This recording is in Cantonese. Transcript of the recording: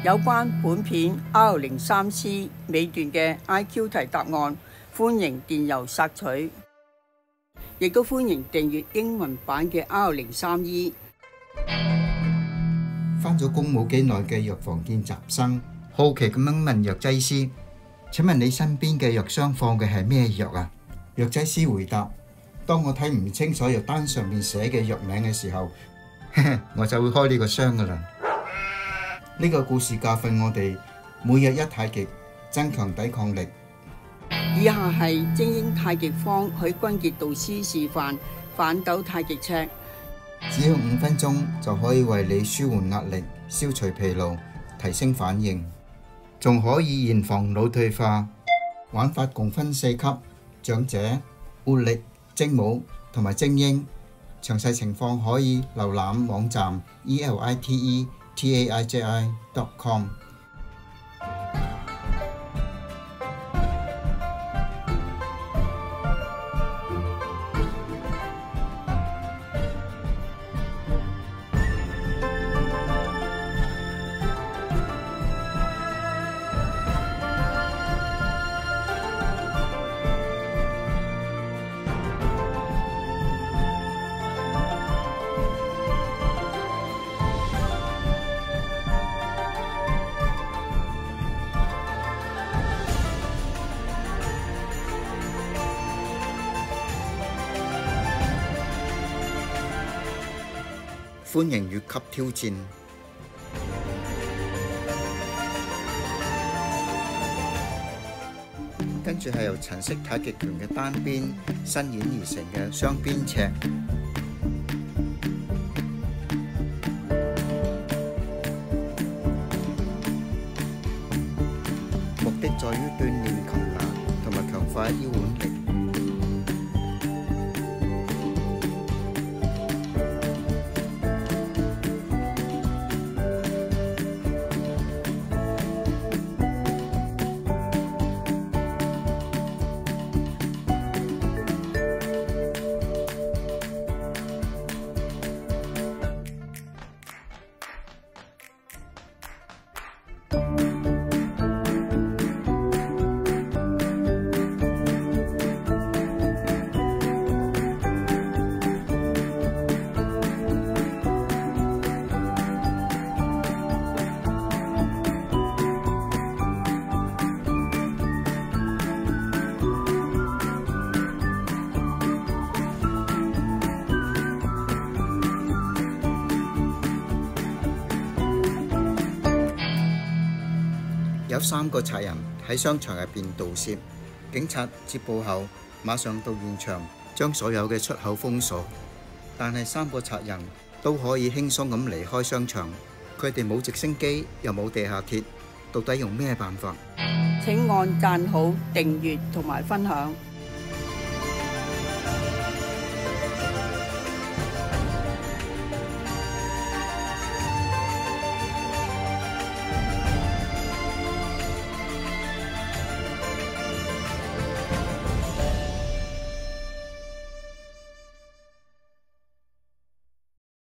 有關本片 R03C 尾段嘅 IQ 題答案，歡迎電郵索取，亦都歡迎訂閱英文版嘅 R03E。 返咗工冇幾耐嘅藥房見習生，好奇咁樣問藥劑師：請問你身邊嘅藥箱放嘅係咩藥啊？藥劑師回答：當我睇唔清楚藥單上面寫嘅藥名嘅時候，我就會開呢個箱噶啦。呢個故事教訓我哋每日一太極，增強抵抗力。 以下係精英太極方許君傑導師示範反斗太極尺， 只要5分鐘就可以為你舒緩壓力、消除疲勞、提升反應，仲可以延防腦退化。玩法共分4級：長者、活力、精武同埋精英。詳細情況可以瀏覽網站 eliteTaiji.com。歡迎越級挑戰。跟住係由陳式太極拳嘅單邊伸演而成嘅雙邊尺。目的在於鍛煉擒拿同埋強化腰腕力。有3個賊人喺商場入邊盜竊，警察接報後馬上到現場將所有嘅出口封鎖，但係3個賊人都可以輕鬆咁離開商場。佢哋冇直升機，又冇地下鐵，到底用咩辦法？ 請按讚好、訂閱同埋分享。